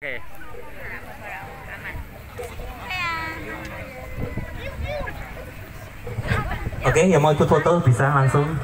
Oke. Oke, yang mau ikut foto bisa langsung.